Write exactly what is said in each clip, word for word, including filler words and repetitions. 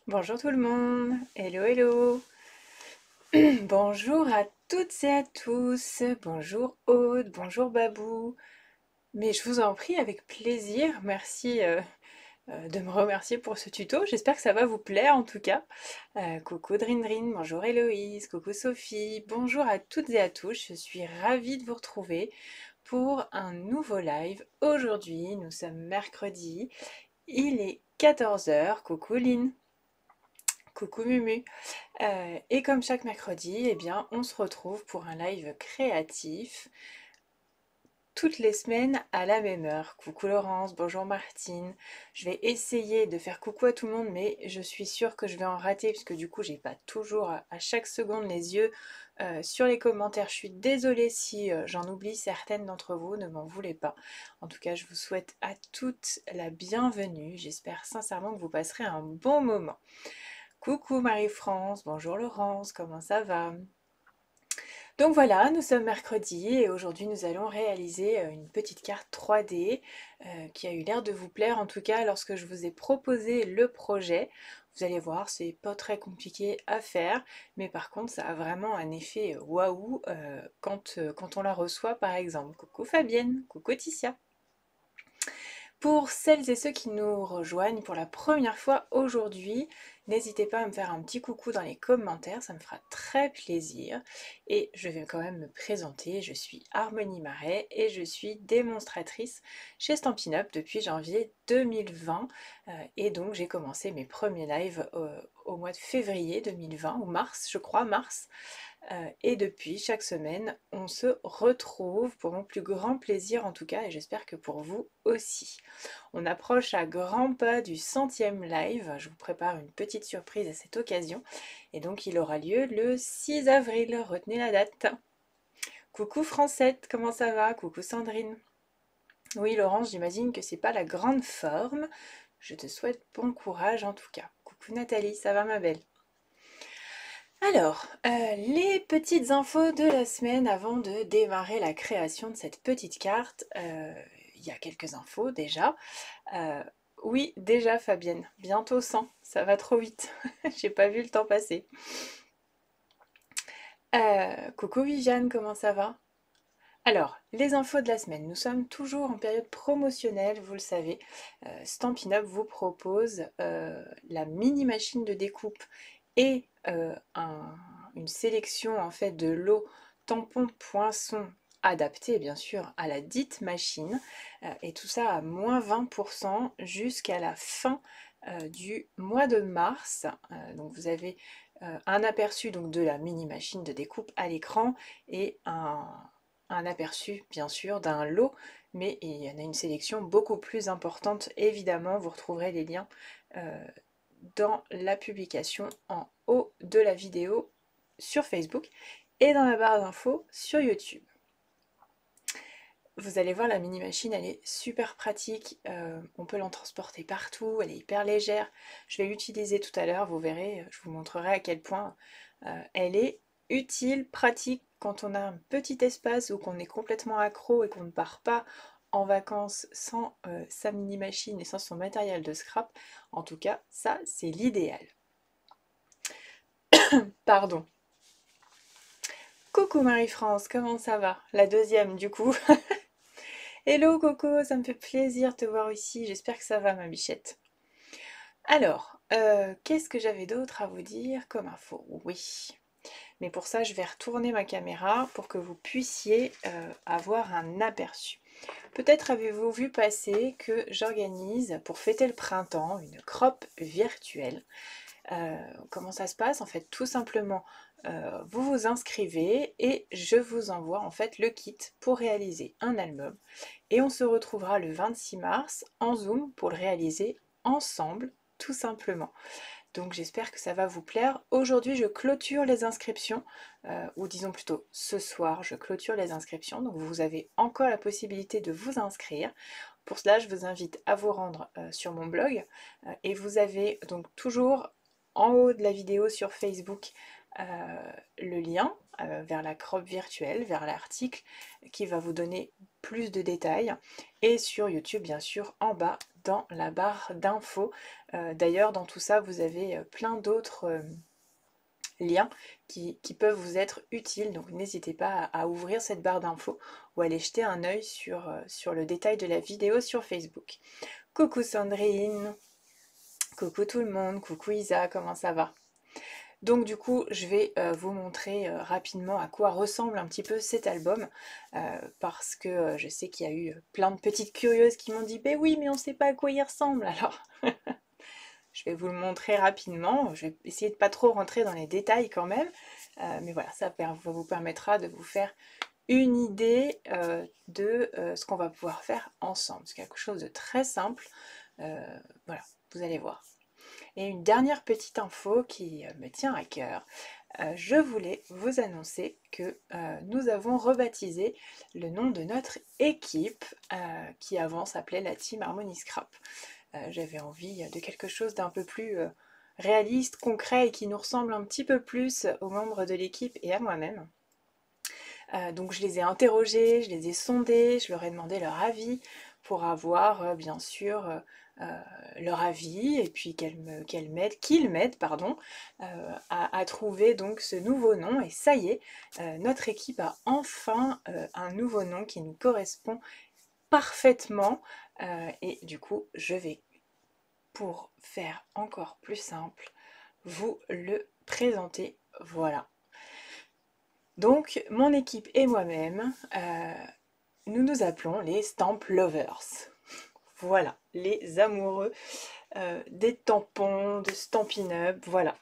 Bonjour tout le monde, hello hello, bonjour à toutes et à tous, bonjour Aude, bonjour Babou, mais je vous en prie avec plaisir, merci euh, euh, de me remercier pour ce tuto, j'espère que ça va vous plaire en tout cas. Euh, coucou Drindrin, bonjour Héloïse, coucou Sophie, bonjour à toutes et à tous, je suis ravie de vous retrouver pour un nouveau live. Aujourd'hui nous sommes mercredi, il est quatorze heures, coucou Lynn. Coucou Mumu. Euh, et comme chaque mercredi, eh bien, on se retrouve pour un live créatif toutes les semaines à la même heure. Coucou Laurence, bonjour Martine. Je vais essayer de faire coucou à tout le monde, mais je suis sûre que je vais en rater puisque du coup, j'ai pas toujours à à chaque seconde les yeux euh, sur les commentaires. Je suis désolée si euh, j'en oublie certaines d'entre vous, ne m'en voulez pas. En tout cas, je vous souhaite à toutes la bienvenue. J'espère sincèrement que vous passerez un bon moment. Coucou Marie-France, bonjour Laurence, comment ça va? Donc voilà, nous sommes mercredi et aujourd'hui nous allons réaliser euh, une petite carte trois D euh, qui a eu l'air de vous plaire en tout cas lorsque je vous ai proposé le projet. Vous allez voir, c'est pas très compliqué à faire, mais par contre ça a vraiment un effet euh, waouh euh, quand, euh, quand on la reçoit par exemple. Coucou Fabienne, coucou Ticia. Pour celles et ceux qui nous rejoignent pour la première fois aujourd'hui, n'hésitez pas à me faire un petit coucou dans les commentaires, ça me fera très plaisir. Et je vais quand même me présenter, je suis Harmonie Marais et je suis démonstratrice chez Stampin' Up depuis janvier deux mille vingt. Euh, et donc j'ai commencé mes premiers lives euh, au mois de février deux mille vingt, ou mars je crois, mars. Euh, et depuis, chaque semaine, on se retrouve pour mon plus grand plaisir en tout cas, et j'espère que pour vous aussi. On approche à grands pas du centième live, je vous prépare une petite surprise à cette occasion, et donc il aura lieu le six avril, retenez la date. Coucou Francette, comment ça va? Coucou Sandrine. Oui Laurence, j'imagine que c'est pas la grande forme, je te souhaite bon courage en tout cas. Coucou Nathalie, ça va ma belle? Alors, euh, les petites infos de la semaine avant de démarrer la création de cette petite carte. Euh, Il y a quelques infos déjà. Euh, oui, déjà Fabienne, bientôt cent, ça va trop vite. J'ai pas vu le temps passer. Euh, coucou Viviane, comment ça va? Alors, les infos de la semaine. Nous sommes toujours en période promotionnelle, vous le savez. Euh, Stampin' Up vous propose euh, la mini machine de découpe et euh, un- une sélection en fait de lots tampons poinçons adaptés bien sûr à la dite machine. Euh, et tout ça à moins vingt pour cent jusqu'à la fin euh, du mois de mars. Euh, donc vous avez euh, un aperçu donc de la mini machine de découpe à l'écran et un un aperçu bien sûr d'un lot, mais il y en a une sélection beaucoup plus importante. Évidemment, vous retrouverez les liens euh, dans la publication en haut de la vidéo sur Facebook et dans la barre d'infos sur YouTube. Vous allez voir, la mini machine, elle est super pratique, euh, on peut l'en transporter partout, elle est hyper légère. Je vais l'utiliser tout à l'heure, vous verrez, je vous montrerai à quel point euh, elle est utile, pratique quand on a un petit espace ou qu'on est complètement accro et qu'on ne part pas en vacances sans euh, sa mini machine et sans son matériel de scrap. En tout cas, ça, c'est l'idéal. Pardon. Coucou Marie-France, comment ça va? La deuxième du coup. Hello Coco, ça me fait plaisir de te voir ici, j'espère que ça va ma bichette. Alors, euh, qu'est-ce que j'avais d'autre à vous dire comme info? Oui, mais pour ça je vais retourner ma caméra pour que vous puissiez euh, avoir un aperçu. Peut-être avez-vous vu passer que j'organise pour fêter le printemps une crop virtuelle. Euh, comment ça se passe? En fait, tout simplement, euh, vous vous inscrivez et je vous envoie en fait le kit pour réaliser un album. Et on se retrouvera le vingt-six mars en Zoom pour le réaliser ensemble, tout simplement. Donc j'espère que ça va vous plaire. Aujourd'hui, je clôture les inscriptions, euh, ou disons plutôt ce soir, je clôture les inscriptions. Donc vous avez encore la possibilité de vous inscrire. Pour cela, je vous invite à vous rendre euh, sur mon blog. Euh, et vous avez donc toujours en haut de la vidéo sur Facebook euh, le lien euh, vers la crop virtuelle, vers l'article qui va vous donner plus de détails. Et sur YouTube, bien sûr, en bas dans la barre d'infos. Euh, D'ailleurs, dans tout ça, vous avez plein d'autres euh, liens qui, qui peuvent vous être utiles. Donc n'hésitez pas à, à ouvrir cette barre d'infos ou aller jeter un œil sur, euh, sur le détail de la vidéo sur Facebook. Coucou Sandrine, coucou tout le monde, coucou Isa, comment ça va? Donc du coup, je vais euh, vous montrer euh, rapidement à quoi ressemble un petit peu cet album, euh, parce que euh, je sais qu'il y a eu plein de petites curieuses qui m'ont dit «Ben oui, mais on ne sait pas à quoi il ressemble», alors je vais vous le montrer rapidement, je vais essayer de pas trop rentrer dans les détails quand même, euh, mais voilà, ça vous permettra de vous faire une idée euh, de euh, ce qu'on va pouvoir faire ensemble. C'est quelque chose de très simple, euh, voilà, vous allez voir. Et une dernière petite info qui me tient à cœur, euh, je voulais vous annoncer que euh, nous avons rebaptisé le nom de notre équipe euh, qui avant s'appelait la Team Harmony Scrap. Euh, J'avais envie de quelque chose d'un peu plus euh, réaliste, concret et qui nous ressemble un petit peu plus aux membres de l'équipe et à moi-même. Euh, donc je les ai interrogés, je les ai sondés, je leur ai demandé leur avis pour avoir euh, bien sûr euh, euh, leur avis et puis qu'elles me, qu'elles m'aident, qu'ils m'aident pardon, euh, à, à trouver donc ce nouveau nom. Et ça y est, euh, notre équipe a enfin euh, un nouveau nom qui nous correspond parfaitement. Euh, et du coup, je vais, pour faire encore plus simple, vous le présenter. Voilà. Donc, mon équipe et moi-même, euh, nous nous appelons les Stamp Lovers. Voilà, les amoureux euh, des tampons, de Stampin' Up, voilà.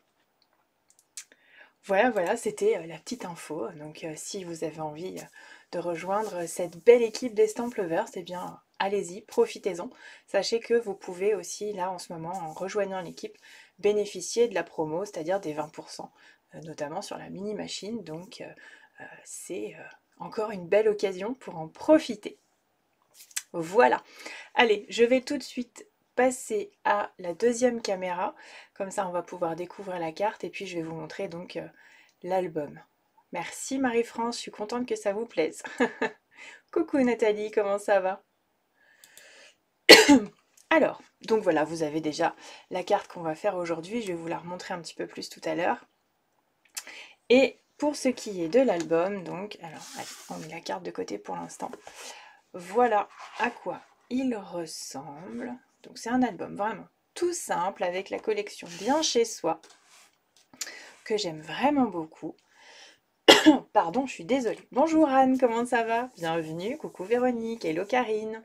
Voilà, voilà, c'était euh, la petite info. Donc, euh, si vous avez envie euh, de rejoindre cette belle équipe des Stamp Lovers, eh bien, allez-y, profitez-en. Sachez que vous pouvez aussi, là, en ce moment, en rejoignant l'équipe, bénéficier de la promo, c'est-à-dire des vingt pour cent, euh, notamment sur la mini-machine. Donc, euh, euh, c'est euh, encore une belle occasion pour en profiter. Voilà. Allez, je vais tout de suite passer à la deuxième caméra. Comme ça, on va pouvoir découvrir la carte et puis je vais vous montrer donc euh, l'album. Merci Marie-France, je suis contente que ça vous plaise. Coucou Nathalie, comment ça va? Alors, donc voilà, vous avez déjà la carte qu'on va faire aujourd'hui. Je vais vous la remontrer un petit peu plus tout à l'heure. Et pour ce qui est de l'album, donc, alors, allez, on met la carte de côté pour l'instant. Voilà à quoi il ressemble. Donc c'est un album vraiment tout simple avec la collection Bien chez soi que j'aime vraiment beaucoup. Pardon, je suis désolée. Bonjour Anne, comment ça va? Bienvenue, coucou Véronique, hello Karine.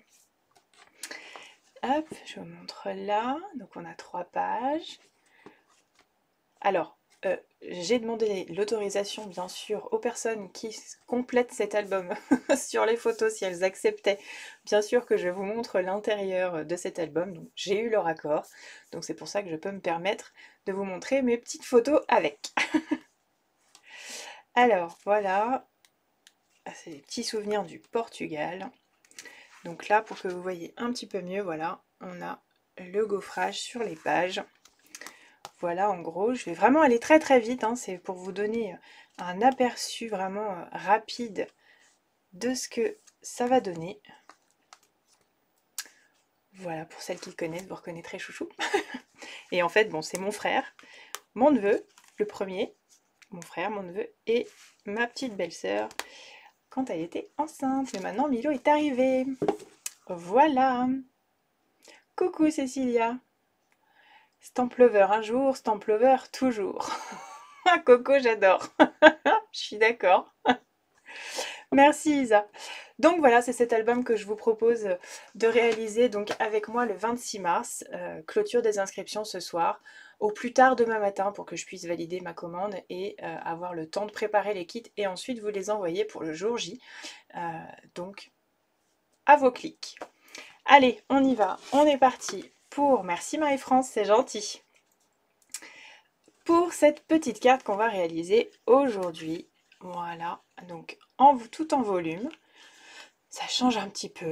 Hop, je vous montre là. Donc on a trois pages. Alors, euh, j'ai demandé l'autorisation bien sûr aux personnes qui complètent cet album sur les photos si elles acceptaient bien sûr que je vous montre l'intérieur de cet album. Donc j'ai eu leur accord, donc c'est pour ça que je peux me permettre de vous montrer mes petites photos avec. Alors voilà, c'est des petits souvenirs du Portugal. Donc là, pour que vous voyez un petit peu mieux, voilà, on a le gaufrage sur les pages. Voilà, en gros, je vais vraiment aller très très vite, hein, c'est pour vous donner un aperçu vraiment euh, rapide de ce que ça va donner. Voilà, pour celles qui connaissent, vous reconnaîtrez Chouchou. Et en fait, bon, c'est mon frère, mon neveu, le premier, mon frère, mon neveu, et ma petite belle-sœur quand elle était enceinte. Mais maintenant, Milo est arrivé. Voilà. Coucou Cécilia. Stamp Lover un jour, Stamp Lover toujours. Coco, j'adore. Je suis d'accord. Merci Isa. Donc voilà, c'est cet album que je vous propose de réaliser donc avec moi le vingt-six mars. Euh, clôture des inscriptions ce soir, au plus tard demain matin pour que je puisse valider ma commande et euh, avoir le temps de préparer les kits et ensuite vous les envoyer pour le jour J. Euh, donc, à vos clics. Allez, on y va. On est parti pour... Merci Marie-France, c'est gentil. Pour cette petite carte qu'on va réaliser aujourd'hui. Voilà, donc en, tout en volume. Ça change un petit peu.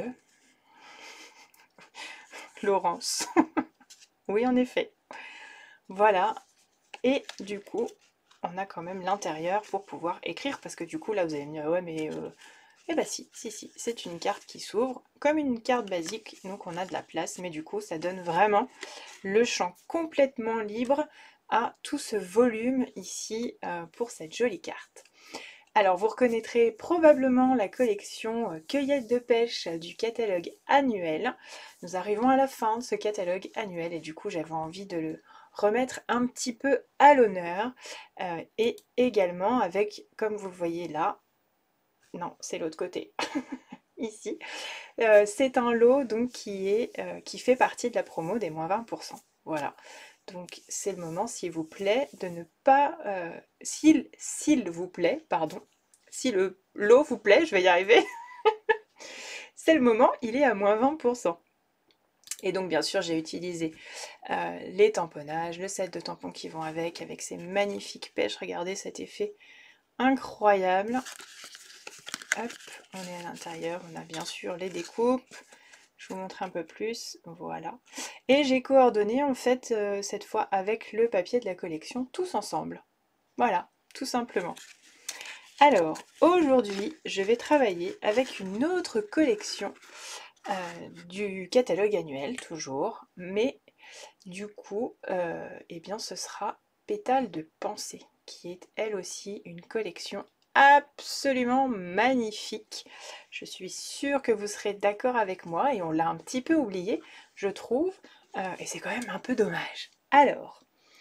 Laurence. Oui, en effet. Voilà. Et du coup, on a quand même l'intérieur pour pouvoir écrire. Parce que du coup, là, vous allez me dire, ouais, mais euh, Eh bah si, si, si, c'est une carte qui s'ouvre comme une carte basique, donc on a de la place, mais du coup ça donne vraiment le champ complètement libre à tout ce volume ici euh, pour cette jolie carte. Alors vous reconnaîtrez probablement la collection euh, Cueillette de pêche du catalogue annuel. Nous arrivons à la fin de ce catalogue annuel et du coup j'avais envie de le remettre un petit peu à l'honneur euh, et également avec, comme vous le voyez là, non c'est l'autre côté, ici, euh, c'est un lot donc qui, est, euh, qui fait partie de la promo des moins vingt pour cent. Voilà. Donc c'est le moment, s'il vous plaît, de ne pas... Euh, s'il, s'il vous plaît, pardon, si le lot vous plaît, je vais y arriver, c'est le moment, il est à moins vingt pour cent. Et donc bien sûr j'ai utilisé euh, les tamponnages, le set de tampons qui vont avec, avec ces magnifiques pêches, regardez cet effet incroyable. Hop, on est à l'intérieur, on a bien sûr les découpes. Je vous montre un peu plus, voilà. Et j'ai coordonné en fait euh, cette fois avec le papier de la collection, tous ensemble. Voilà, tout simplement. Alors, aujourd'hui, je vais travailler avec une autre collection euh, du catalogue annuel, toujours, mais du coup, euh, eh bien, ce sera Pétales de pensée, qui est elle aussi une collection absolument magnifique. Je suis sûre que vous serez d'accord avec moi et on l'a un petit peu oublié, je trouve, euh, et c'est quand même un peu dommage. Alors,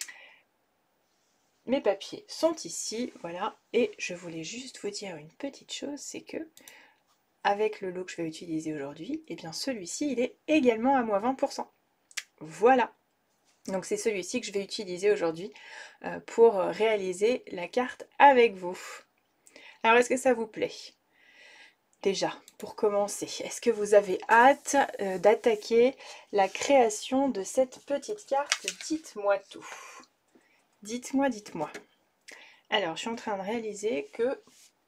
mes papiers sont ici, voilà, et je voulais juste vous dire une petite chose, c'est que avec le lot que je vais utiliser aujourd'hui, eh bien celui-ci il est également à moins vingt pour cent. Voilà. Donc c'est celui-ci que je vais utiliser aujourd'hui euh, pour réaliser la carte avec vous. Alors est-ce que ça vous plaît? Déjà, pour commencer, est-ce que vous avez hâte euh, d'attaquer la création de cette petite carte? Dites-moi tout. Dites-moi, dites-moi. Alors, je suis en train de réaliser que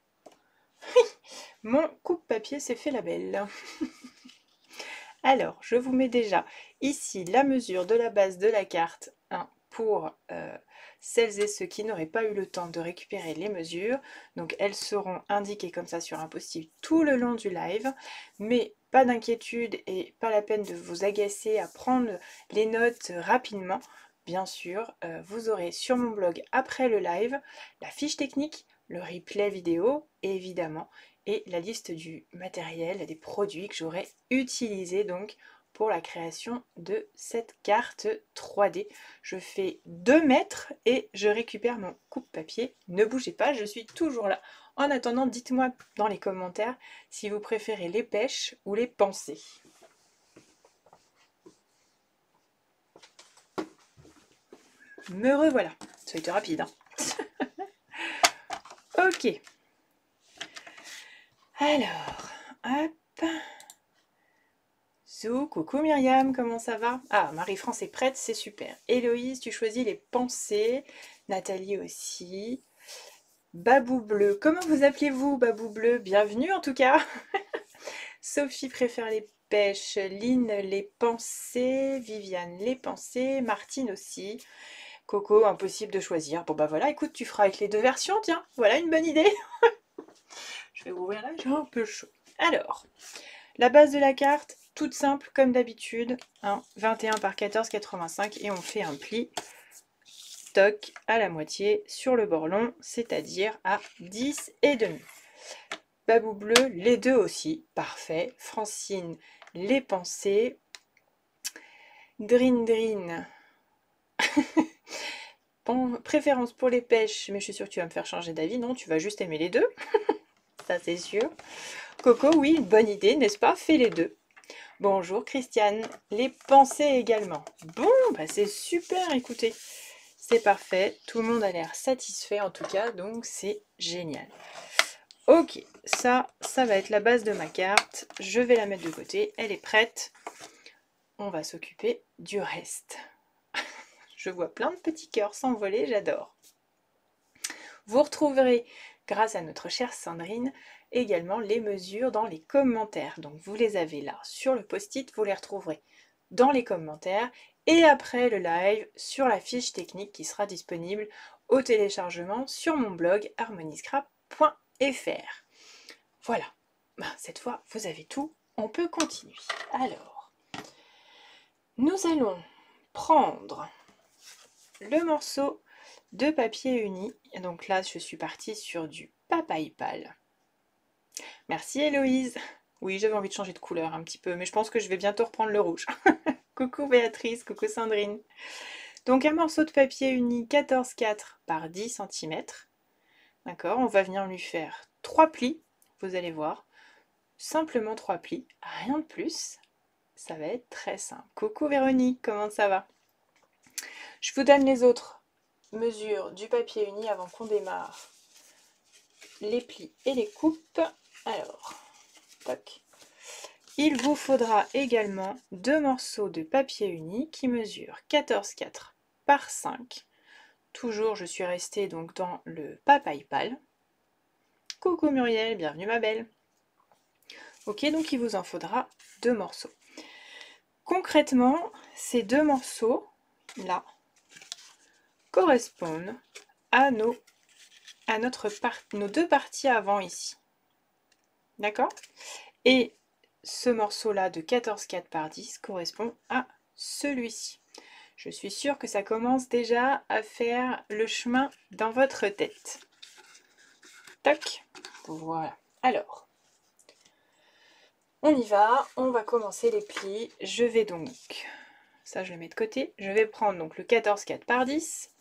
mon coupe-papier s'est fait la belle. Alors, je vous mets déjà ici la mesure de la base de la carte hein, pour euh, celles et ceux qui n'auraient pas eu le temps de récupérer les mesures. Donc, elles seront indiquées comme ça sur un post-it tout le long du live. Mais pas d'inquiétude et pas la peine de vous agacer à prendre les notes rapidement. Bien sûr, euh, vous aurez sur mon blog après le live la fiche technique, le replay vidéo et évidemment et la liste du matériel, des produits que j'aurais utilisés donc pour la création de cette carte trois D. Je fais deux mètres et je récupère mon coupe-papier. Ne bougez pas, je suis toujours là. En attendant, dites-moi dans les commentaires si vous préférez les pêches ou les pensées. Me revoilà. Ça a été rapide, hein. Ok. Alors, hop. Zou, coucou Myriam, comment ça va? Ah, Marie-France est prête, c'est super. Héloïse, tu choisis les pensées. Nathalie aussi. Babou Bleu, comment vous appelez-vous, Babou Bleu? Bienvenue en tout cas. Sophie préfère les pêches. Lynn, les pensées. Viviane, les pensées. Martine aussi. Coco, impossible de choisir. Bon bah voilà, écoute, tu feras avec les deux versions, tiens. Voilà une bonne idée. Je vais ouvrir là, j'ai un peu chaud. Alors, la base de la carte, toute simple comme d'habitude, hein, vingt et un par quatorze virgule quatre-vingt-cinq et on fait un pli toc à la moitié sur le bord long, c'est-à-dire à dix et demi. Babou Bleu, les deux aussi, parfait. Francine, les pensées. Drin Drin, bon, préférence pour les pêches, mais je suis sûre que tu vas me faire changer d'avis, non, tu vas juste aimer les deux, ça c'est sûr. Coco, oui, bonne idée, n'est-ce pas? Fais les deux. Bonjour Christiane, les pensées également. Bon, bah c'est super, écoutez, c'est parfait, tout le monde a l'air satisfait en tout cas, donc c'est génial. Ok, ça, ça va être la base de ma carte, je vais la mettre de côté, elle est prête. On va s'occuper du reste. Je vois plein de petits cœurs s'envoler, j'adore. Vous retrouverez, grâce à notre chère Sandrine, également les mesures dans les commentaires. Donc vous les avez là sur le post-it, vous les retrouverez dans les commentaires et après le live sur la fiche technique qui sera disponible au téléchargement sur mon blog harmoniscrap point F R. Voilà, ben, cette fois, vous avez tout. On peut continuer. Alors, nous allons prendre le morceau de papier uni. Et donc là, je suis partie sur du papaye pâle. Merci Héloïse. Oui, j'avais envie de changer de couleur un petit peu, mais je pense que je vais bientôt reprendre le rouge. Coucou Béatrice, coucou Sandrine. Donc un morceau de papier uni quatorze quatre par dix centimètres. D'accord, on va venir lui faire trois plis, vous allez voir. Simplement trois plis, rien de plus. Ça va être très simple. Coucou Véronique, comment ça va? Je vous donne les autres mesures du papier uni avant qu'on démarre les plis et les coupes. Alors, toc. Il vous faudra également deux morceaux de papier uni qui mesurent quatorze quatre par cinq. Toujours, je suis restée donc dans le papaye pâle. Coucou Muriel, bienvenue ma belle. Ok, donc il vous en faudra deux morceaux. Concrètement, ces deux morceaux là correspondent à nos, à notre part, nos deux parties avant ici. D'accord? Et ce morceau-là de quatorze quatre par dix correspond à celui-ci. Je suis sûre que ça commence déjà à faire le chemin dans votre tête. Toc. Voilà. Alors, on y va. On va commencer les plis. Je vais donc, ça je le mets de côté, je vais prendre donc le quatorze quatre par dix.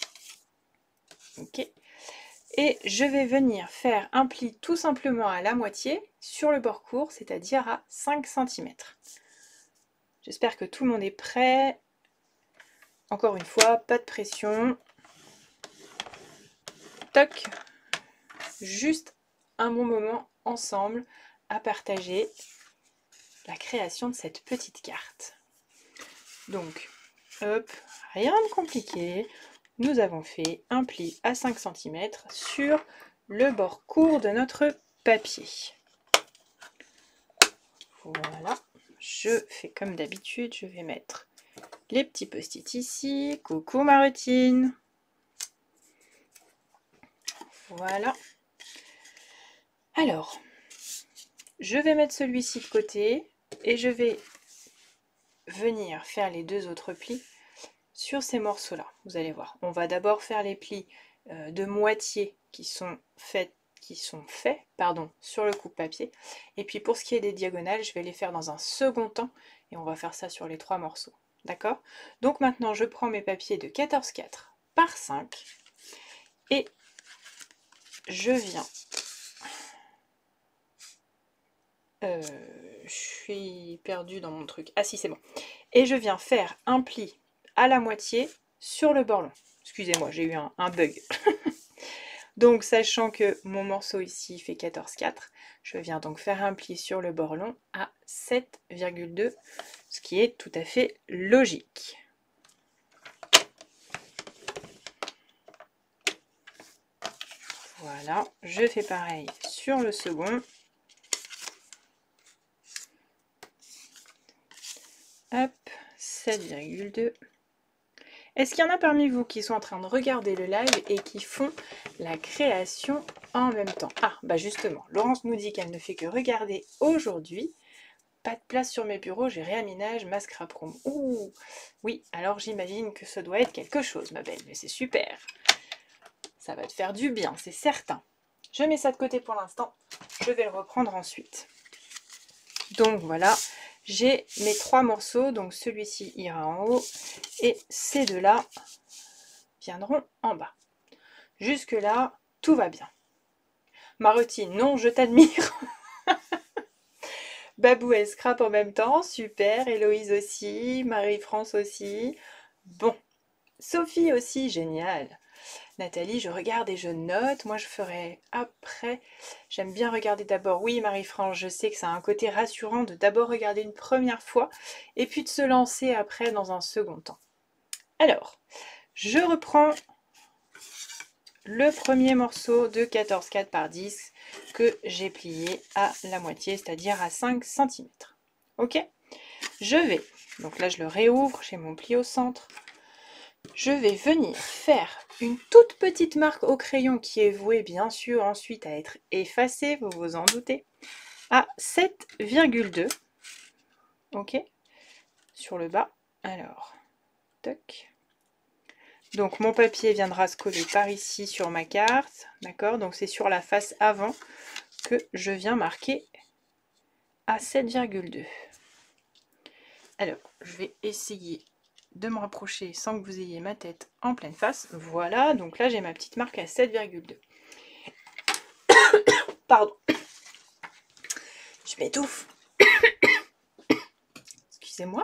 Ok. Et je vais venir faire un pli tout simplement à la moitié sur le bord court, c'est-à-dire à cinq centimètres. J'espère que tout le monde est prêt. Encore une fois, pas de pression. Toc. Juste un bon moment ensemble à partager la création de cette petite carte. Donc, hop, rien de compliqué. Nous avons fait un pli à cinq centimètres sur le bord court de notre papier. Voilà, je fais comme d'habitude, je vais mettre les petits post-it ici. Coucou Marutine. Voilà. Alors, je vais mettre celui-ci de côté et je vais venir faire les deux autres plis sur ces morceaux-là. Vous allez voir, on va d'abord faire les plis euh, de moitié qui sont faits, qui sont faits pardon, sur le coupe-papier. Et puis pour ce qui est des diagonales, je vais les faire dans un second temps et on va faire ça sur les trois morceaux. D'accord? Donc maintenant, je prends mes papiers de quatorze quatre par cinq et je viens... Euh, je suis perdue dans mon truc. Ah si, c'est bon. Et je viens faire un pli à la moitié sur le bord long. Excusez-moi, j'ai eu un, un bug. Donc, sachant que mon morceau ici fait quatorze quatre, je viens donc faire un pli sur le bord long à sept virgule deux, ce qui est tout à fait logique. Voilà, je fais pareil sur le second. Hop, sept virgule deux. Est-ce qu'il y en a parmi vous qui sont en train de regarder le live et qui font la création en même temps? Ah, bah justement, Laurence nous dit qu'elle ne fait que regarder aujourd'hui. Pas de place sur mes bureaux, j'ai réaménage ma scrap room. Ouh, oui, alors j'imagine que ça doit être quelque chose, ma belle, mais c'est super. Ça va te faire du bien, c'est certain. Je mets ça de côté pour l'instant, je vais le reprendre ensuite. Donc voilà. J'ai mes trois morceaux, donc celui-ci ira en haut et ces deux-là viendront en bas. Jusque-là, tout va bien. Marutine, non, je t'admire. Babou et Scrap en même temps, super. Héloïse aussi, Marie-France aussi. Bon, Sophie aussi, génial. Nathalie, je regarde et je note. Moi, je ferai après. J'aime bien regarder d'abord. Oui, Marie-France, je sais que ça a un côté rassurant de d'abord regarder une première fois et puis de se lancer après dans un second temps. Alors, je reprends le premier morceau de quatorze quatre par dix que j'ai plié à la moitié, c'est-à-dire à cinq centimètres. Ok? Je vais, donc là je le réouvre, j'ai mon pli au centre. Je vais venir faire une toute petite marque au crayon qui est vouée bien sûr ensuite à être effacée, vous vous en doutez. à sept virgule deux. Ok, sur le bas. Alors, toc. Donc mon papier viendra se coller par ici sur ma carte, d'accord? Donc c'est sur la face avant que je viens marquer à sept virgule deux. Alors, je vais essayer de me rapprocher sans que vous ayez ma tête en pleine face. Voilà, donc là j'ai ma petite marque à sept virgule deux. Pardon. Je m'étouffe. Excusez-moi.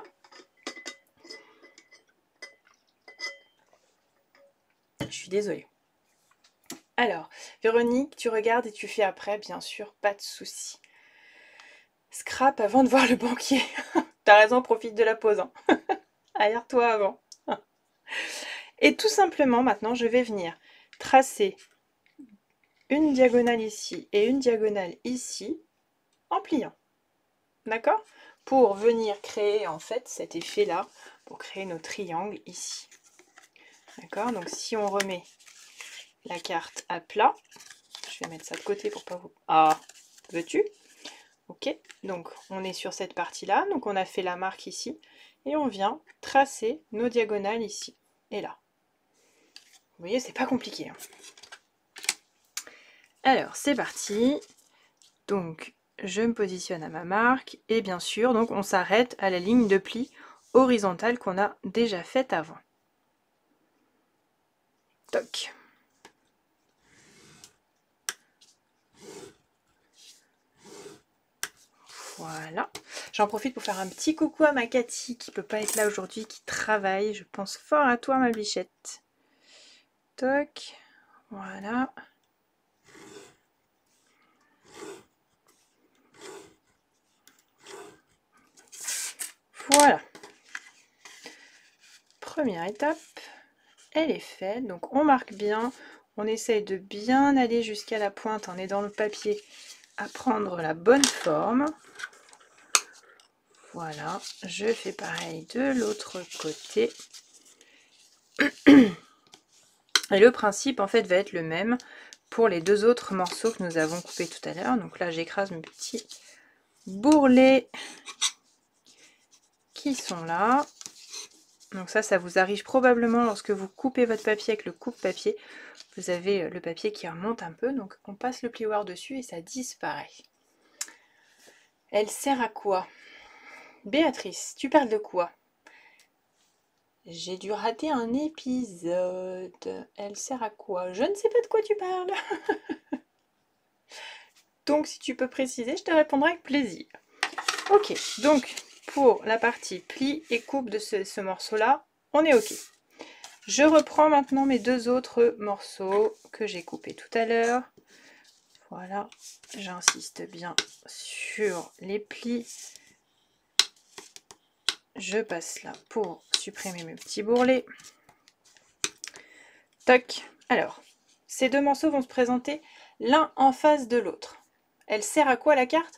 Je suis désolée. Alors, Véronique, tu regardes et tu fais après, bien sûr, pas de souci. Scrap avant de voir le banquier. T'as raison, profite de la pause. Hein. Aère-toi avant. Et tout simplement, maintenant, je vais venir tracer une diagonale ici et une diagonale ici en pliant. D'accord? Pour venir créer, en fait, cet effet-là, pour créer nos triangles ici. D'accord? Donc, si on remet la carte à plat, je vais mettre ça de côté pour pas vous... Ah, veux-tu? Ok, donc on est sur cette partie-là, donc on a fait la marque ici, et on vient tracer nos diagonales ici et là. Vous voyez, c'est pas compliqué. Hein. Alors, c'est parti. Donc, je me positionne à ma marque, et bien sûr, donc on s'arrête à la ligne de pli horizontale qu'on a déjà faite avant. Toc. Voilà. J'en profite pour faire un petit coucou à ma Cathy qui peut pas être là aujourd'hui, qui travaille. Je pense fort à toi, ma bichette. Toc. Voilà. Voilà. Première étape, elle est faite. Donc on marque bien. On essaye de bien aller jusqu'à la pointe en aidant le papier à prendre la bonne forme. Voilà, je fais pareil de l'autre côté. Et le principe en fait va être le même pour les deux autres morceaux que nous avons coupés tout à l'heure. Donc là j'écrase mes petits bourrelets qui sont là. Donc ça, ça vous arrive probablement lorsque vous coupez votre papier avec le coupe-papier. Vous avez le papier qui remonte un peu, donc on passe le plioir dessus et ça disparaît. Elle sert à quoi? Béatrice, tu parles de quoi? J'ai dû rater un épisode. Elle sert à quoi? Je ne sais pas de quoi tu parles. Donc si tu peux préciser, je te répondrai avec plaisir. Ok, donc pour la partie pli et coupe de ce, ce morceau-là, on est ok. Je reprends maintenant mes deux autres morceaux que j'ai coupés tout à l'heure. Voilà, j'insiste bien sur les plis. Je passe là pour supprimer mes petits bourrelets. Toc. Alors, ces deux morceaux vont se présenter l'un en face de l'autre. Elle sert à quoi la carte?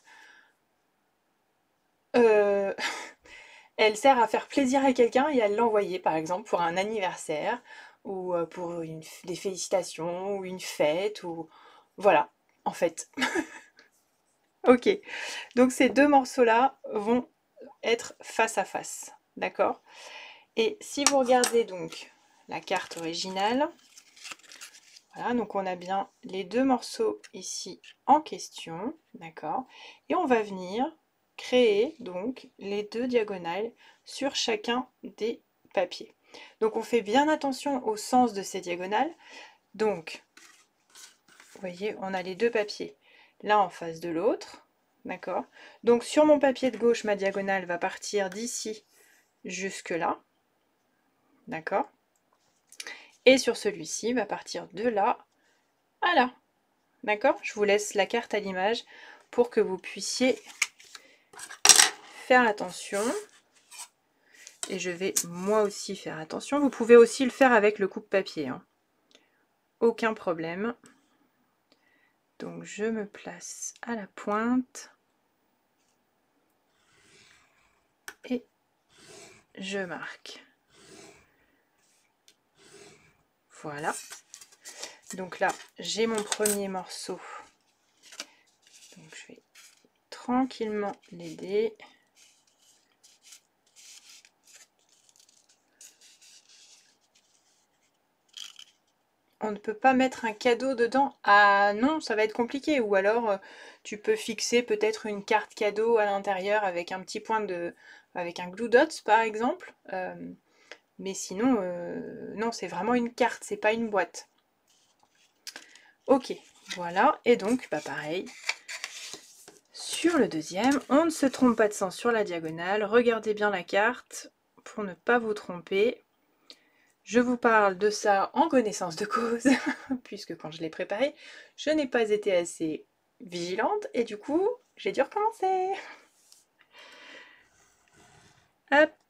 euh... Elle sert à faire plaisir à quelqu'un et à l'envoyer, par exemple, pour un anniversaire, ou pour une, des félicitations, ou une fête, ou... Voilà, en fait. Ok, donc ces deux morceaux-là vont être face à face, d'accord? Et si vous regardez donc la carte originale, voilà, donc on a bien les deux morceaux ici en question, d'accord? Et on va venir créer donc les deux diagonales sur chacun des papiers. Donc on fait bien attention au sens de ces diagonales. Donc, vous voyez, on a les deux papiers l'un en face de l'autre, d'accord? Donc sur mon papier de gauche, ma diagonale va partir d'ici jusque là, d'accord? Et sur celui-ci, va partir de là à là, d'accord? Je vous laisse la carte à l'image pour que vous puissiez faire attention. Et je vais moi aussi faire attention. Vous pouvez aussi le faire avec le coupe-papier, hein. Aucun problème. Donc je me place à la pointe. Et je marque. Voilà. Donc là, j'ai mon premier morceau. Donc je vais tranquillement les dés. On ne peut pas mettre un cadeau dedans? Ah non, ça va être compliqué. Ou alors euh, tu peux fixer peut-être une carte cadeau à l'intérieur avec un petit point de... avec un glue dots par exemple. Euh, mais sinon, euh, non, c'est vraiment une carte, c'est pas une boîte. Ok, voilà. Et donc, bah pareil. Sur le deuxième, on ne se trompe pas de sens sur la diagonale. Regardez bien la carte pour ne pas vous tromper. Je vous parle de ça en connaissance de cause, puisque quand je l'ai préparé, je n'ai pas été assez vigilante et du coup, j'ai dû recommencer. Hop.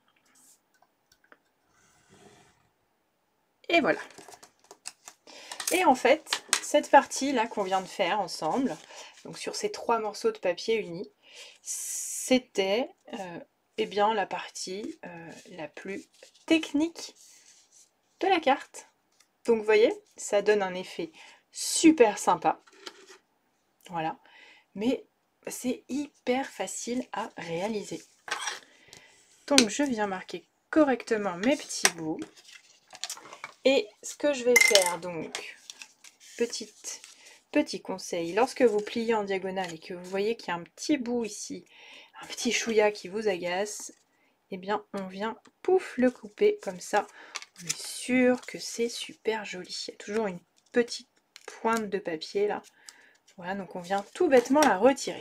Et voilà. Et en fait, cette partie-là qu'on vient de faire ensemble, donc sur ces trois morceaux de papier unis, c'était euh, eh bien, la partie euh, la plus technique de la carte. Donc vous voyez, ça donne un effet super sympa. Voilà. Mais c'est hyper facile à réaliser. Donc je viens marquer correctement mes petits bouts. Et ce que je vais faire, donc, petite, petit conseil, lorsque vous pliez en diagonale et que vous voyez qu'il y a un petit bout ici, un petit chouïa qui vous agace, eh bien on vient, pouf, le couper comme ça. On est sûr que c'est super joli. Il y a toujours une petite pointe de papier là. Voilà, donc on vient tout bêtement la retirer.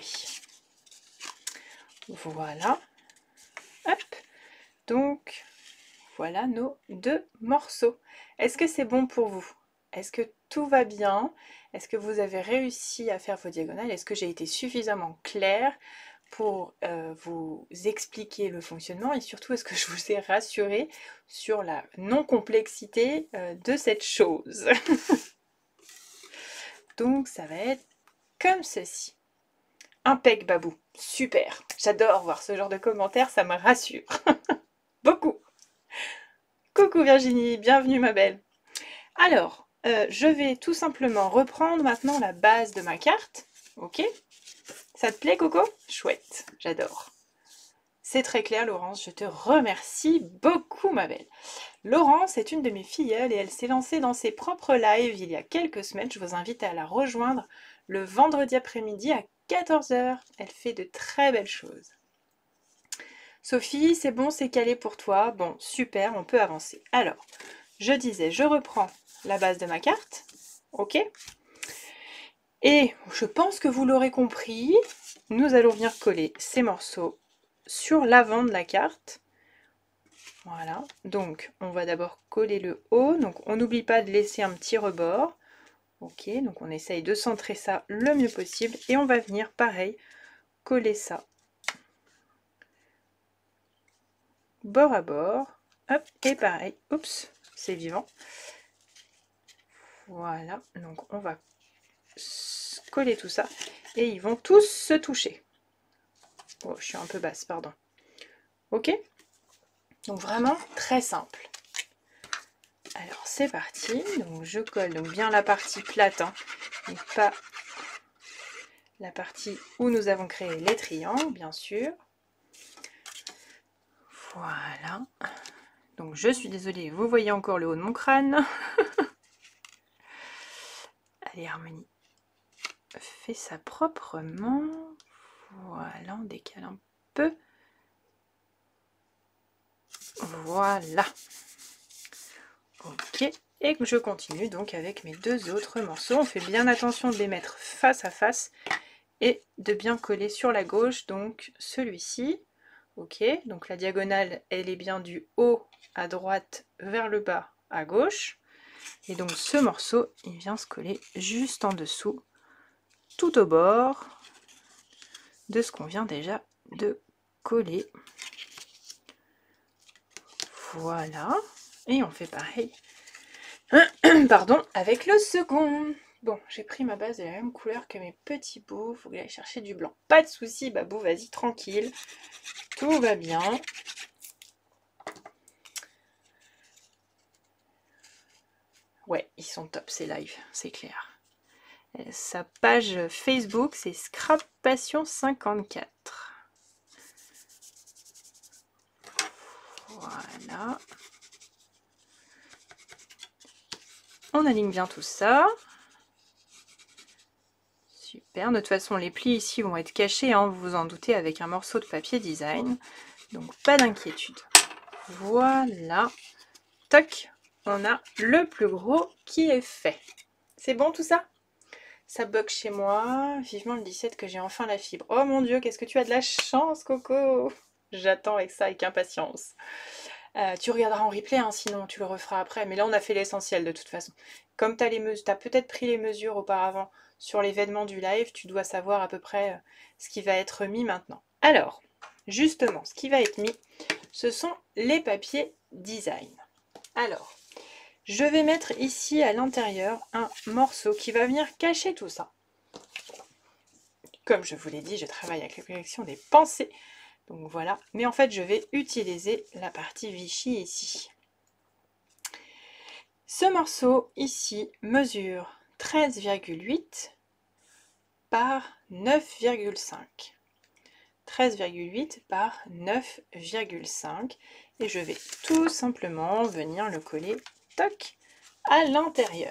Voilà. Hop. Donc, voilà nos deux morceaux. Est-ce que c'est bon pour vous? Est-ce que tout va bien? Est-ce que vous avez réussi à faire vos diagonales? Est-ce que j'ai été suffisamment claire pour euh, vous expliquer le fonctionnement? Et surtout, est-ce que je vous ai rassuré sur la non-complexité euh, de cette chose? Donc, ça va être comme ceci. Impec Babou, super. J'adore voir ce genre de commentaires, ça me rassure. Beaucoup. Coucou Virginie, bienvenue ma belle. Alors, euh, je vais tout simplement reprendre maintenant la base de ma carte. Ok? Ça te plaît Coco? Chouette, j'adore. C'est très clair Laurence, je te remercie beaucoup ma belle. Laurence est une de mes filleules et elle s'est lancée dans ses propres lives il y a quelques semaines. Je vous invite à la rejoindre le vendredi après-midi à quatorze heures. Elle fait de très belles choses. Sophie, c'est bon, c'est calé pour toi. Bon, super, on peut avancer. Alors, je disais, je reprends la base de ma carte. Ok? Et je pense que vous l'aurez compris, nous allons venir coller ces morceaux sur l'avant de la carte. Voilà, donc on va d'abord coller le haut. Donc on n'oublie pas de laisser un petit rebord. Ok, donc on essaye de centrer ça le mieux possible. Et on va venir, pareil, coller ça bord à bord. Hop, et pareil, oups, c'est vivant. Voilà, donc on va coller tout ça. Et ils vont tous se toucher. Oh, je suis un peu basse, pardon. Ok? Donc vraiment très simple. Alors c'est parti. Donc je colle donc bien la partie plate, hein, et pas la partie où nous avons créé les triangles, bien sûr. Voilà. Donc je suis désolée, vous voyez encore le haut de mon crâne. Allez Harmonie, fais ça proprement. Voilà, on décale un peu. Voilà. Ok, et je continue donc avec mes deux autres morceaux. On fait bien attention de les mettre face à face et de bien coller sur la gauche, donc celui-ci. Ok, donc la diagonale, elle est bien du haut à droite vers le bas à gauche. Et donc ce morceau, il vient se coller juste en dessous, tout au bord de ce qu'on vient déjà de coller. Voilà, et on fait pareil. Pardon, avec le second. Bon, j'ai pris ma base de la même couleur que mes petits bouts. Faut que j'aille chercher du blanc. Pas de souci, Babou, vas-y, tranquille. Tout va bien. Ouais, ils sont top ces lives, c'est clair. Sa page Facebook, c'est Scrap Passion cinquante-quatre. Voilà. On aligne bien tout ça. Super. De toute façon, les plis ici vont être cachés, hein, vous vous en doutez, avec un morceau de papier design. Donc, pas d'inquiétude. Voilà. Toc. On a le plus gros qui est fait. C'est bon tout ça? Ça bug chez moi. Vivement le dix-sept que j'ai enfin la fibre. Oh mon Dieu, qu'est-ce que tu as de la chance, Coco! J'attends avec ça avec impatience. Euh, tu regarderas en replay, hein, sinon tu le referas après. Mais là, on a fait l'essentiel de toute façon. Comme tu as, as peut-être pris les mesures auparavant sur l'événement du live, tu dois savoir à peu près euh, ce qui va être mis maintenant. Alors, justement, ce qui va être mis, ce sont les papiers design. Alors, je vais mettre ici à l'intérieur un morceau qui va venir cacher tout ça. Comme je vous l'ai dit, je travaille avec la collection des pensées. Donc voilà, mais en fait je vais utiliser la partie Vichy ici. Ce morceau ici mesure treize virgule huit par neuf virgule cinq. treize virgule huit par neuf virgule cinq et je vais tout simplement venir le coller toc à l'intérieur.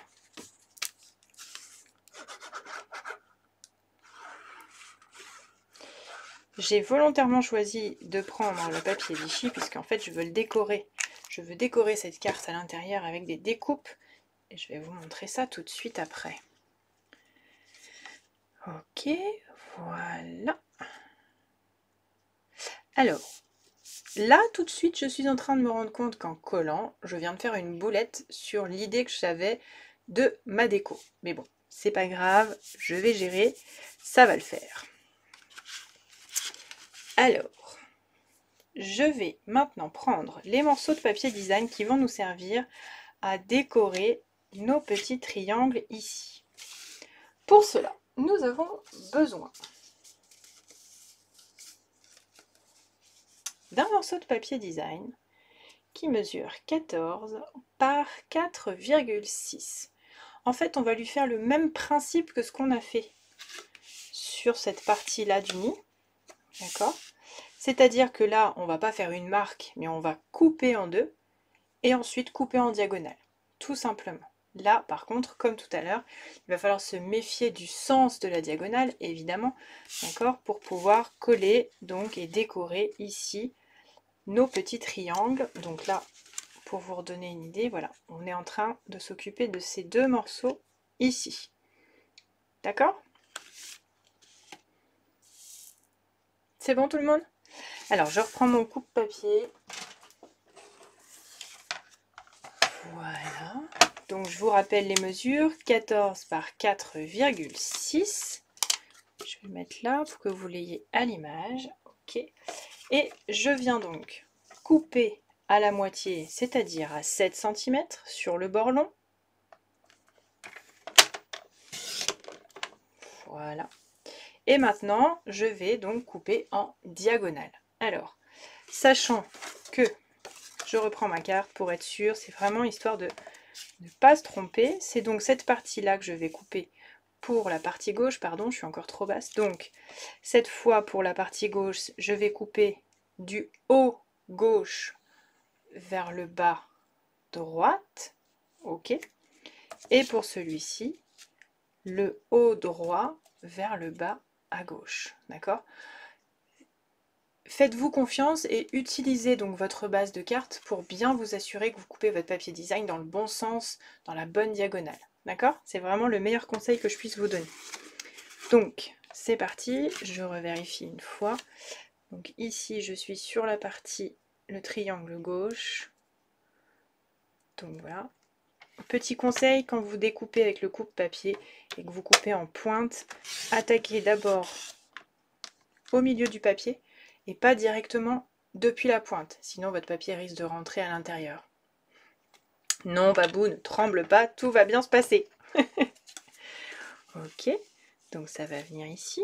J'ai volontairement choisi de prendre le papier Vichy puisqu'en fait je veux le décorer. Je veux décorer cette carte à l'intérieur avec des découpes et je vais vous montrer ça tout de suite après. Ok, voilà. Alors, là tout de suite je suis en train de me rendre compte qu'en collant, je viens de faire une boulette sur l'idée que j'avais de ma déco. Mais bon, c'est pas grave, je vais gérer, ça va le faire. Alors, je vais maintenant prendre les morceaux de papier design qui vont nous servir à décorer nos petits triangles ici. Pour cela, nous avons besoin d'un morceau de papier design qui mesure quatorze par quatre virgule six. En fait, on va lui faire le même principe que ce qu'on a fait sur cette partie-là du nid. D'accord ? C'est-à-dire que là, on ne va pas faire une marque, mais on va couper en deux et ensuite couper en diagonale, tout simplement. Là, par contre, comme tout à l'heure, il va falloir se méfier du sens de la diagonale, évidemment, d'accord, pour pouvoir coller donc et décorer ici nos petits triangles. Donc là, pour vous redonner une idée, voilà, on est en train de s'occuper de ces deux morceaux ici. D'accord? C'est bon tout le monde? Alors, je reprends mon coupe-papier. Voilà. Donc, je vous rappelle les mesures. quatorze par quatre virgule six. Je vais le mettre là pour que vous l'ayez à l'image. Ok. Et je viens donc couper à la moitié, c'est-à-dire à sept centimètres sur le bord long. Voilà. Et maintenant, je vais donc couper en diagonale. Alors, sachant que je reprends ma carte pour être sûre, c'est vraiment histoire de ne pas se tromper. C'est donc cette partie-là que je vais couper pour la partie gauche. Pardon, je suis encore trop basse. Donc, cette fois, pour la partie gauche, je vais couper du haut gauche vers le bas droite. Ok. Et pour celui-ci, le haut droit vers le bas à gauche, d'accord? Faites-vous confiance et utilisez donc votre base de cartes pour bien vous assurer que vous coupez votre papier design dans le bon sens, dans la bonne diagonale, d'accord? C'est vraiment le meilleur conseil que je puisse vous donner. Donc, c'est parti, je revérifie une fois. Donc ici, je suis sur la partie, le triangle gauche. Donc voilà. Petit conseil, quand vous découpez avec le coupe-papier et que vous coupez en pointe, attaquez d'abord au milieu du papier et pas directement depuis la pointe, sinon votre papier risque de rentrer à l'intérieur. Non, Babou, ne tremble pas, tout va bien se passer. Ok, donc ça va venir ici.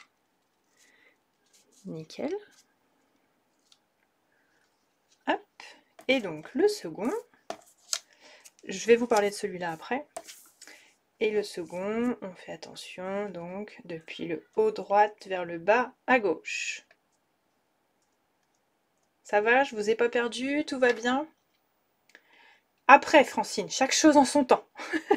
Nickel. Hop, et donc le second, je vais vous parler de celui-là après. Et le second, on fait attention, donc, depuis le haut droite vers le bas à gauche. Ça va, je vous ai pas perdu, tout va bien? Après, Francine, chaque chose en son temps.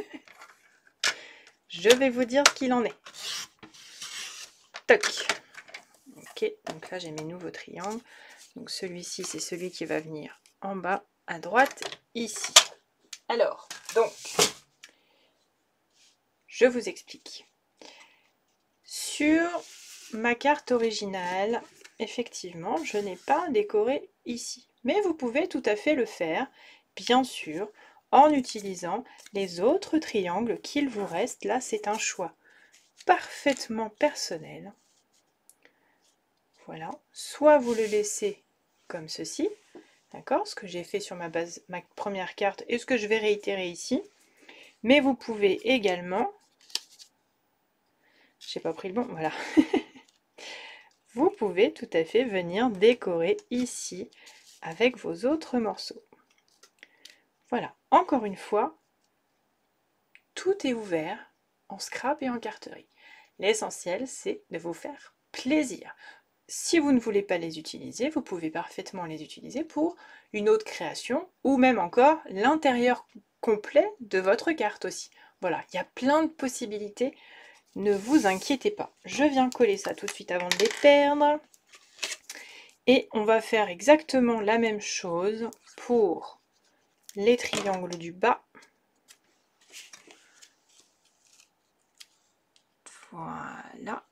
Je vais vous dire ce qu'il en est. Toc. Ok, donc là j'ai mes nouveaux triangles. Donc celui-ci, c'est celui qui va venir en bas à droite, ici. Alors, donc, je vous explique. Sur ma carte originale, effectivement, je n'ai pas décoré ici. Mais vous pouvez tout à fait le faire, bien sûr, en utilisant les autres triangles qu'il vous reste. Là, c'est un choix parfaitement personnel. Voilà. Soit vous le laissez comme ceci, d'accord, ce que j'ai fait sur ma base, ma première carte et ce que je vais réitérer ici. Mais vous pouvez également, j'ai pas pris le bon, voilà. Vous pouvez tout à fait venir décorer ici avec vos autres morceaux. Voilà, encore une fois, tout est ouvert en scrap et en carterie. L'essentiel, c'est de vous faire plaisir. Si vous ne voulez pas les utiliser, vous pouvez parfaitement les utiliser pour une autre création ou même encore l'intérieur complet de votre carte aussi. Voilà, il y a plein de possibilités, ne vous inquiétez pas. Je viens coller ça tout de suite avant de les perdre. Et on va faire exactement la même chose pour les triangles du bas. Voilà.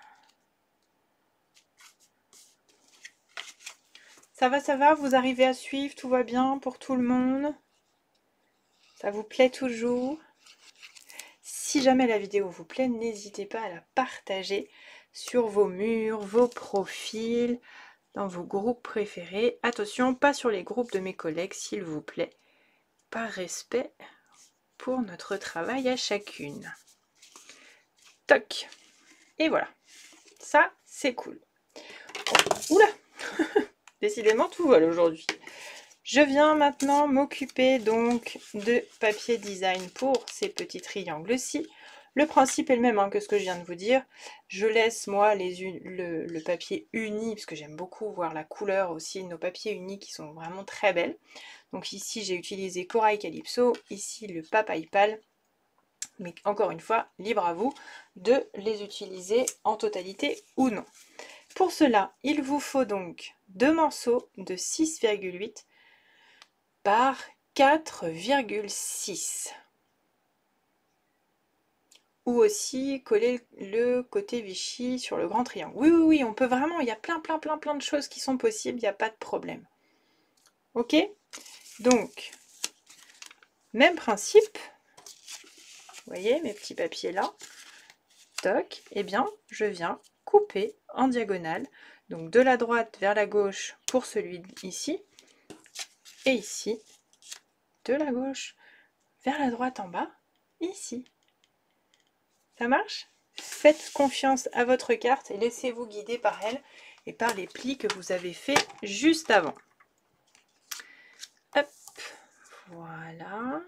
Ça va, ça va, vous arrivez à suivre, tout va bien pour tout le monde? Ça vous plaît toujours? Si jamais la vidéo vous plaît, n'hésitez pas à la partager sur vos murs, vos profils, dans vos groupes préférés. Attention, pas sur les groupes de mes collègues, s'il vous plaît, par respect pour notre travail à chacune. Toc. Et voilà. Ça, c'est cool. Oula. Décidément, tout vole aujourd'hui. Je viens maintenant m'occuper donc de papier design pour ces petits triangles-ci. Le principe est le même hein, que ce que je viens de vous dire. Je laisse moi les un... le, le papier uni, parce que j'aime beaucoup voir la couleur aussi de nos papiers unis qui sont vraiment très belles. Donc ici j'ai utilisé Corail Calypso, ici le Papaypal. Mais encore une fois, libre à vous de les utiliser en totalité ou non. Pour cela, il vous faut donc deux morceaux de six virgule huit par quatre virgule six. Ou aussi coller le côté Vichy sur le grand triangle. Oui, oui, oui, on peut vraiment, il y a plein, plein, plein, plein de choses qui sont possibles, il n'y a pas de problème. Ok? Donc, même principe. Vous voyez mes petits papiers là. Toc, et eh bien, je viens couper en diagonale. Donc de la droite vers la gauche pour celui ici. Et ici, de la gauche vers la droite en bas, ici. Ça marche? Faites confiance à votre carte et laissez-vous guider par elle et par les plis que vous avez fait juste avant. Hop, voilà.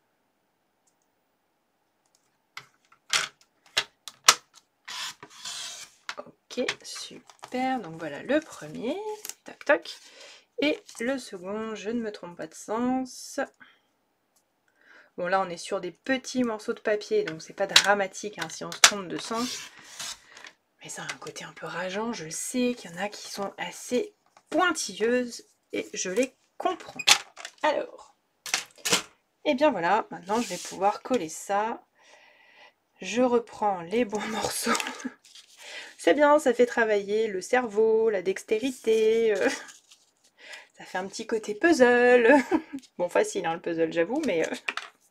Ok, super. Donc voilà le premier. Tac, tac. Et le second, je ne me trompe pas de sens. Bon, là, on est sur des petits morceaux de papier, donc c'est pas dramatique hein, si on se trompe de sens. Mais ça a un côté un peu rageant, je le sais qu'il y en a qui sont assez pointilleuses et je les comprends. Alors, et bien voilà, maintenant je vais pouvoir coller ça. Je reprends les bons morceaux. C'est bien, ça fait travailler le cerveau, la dextérité. Euh, ça fait un petit côté puzzle. Bon, facile hein, le puzzle, j'avoue, mais... Euh...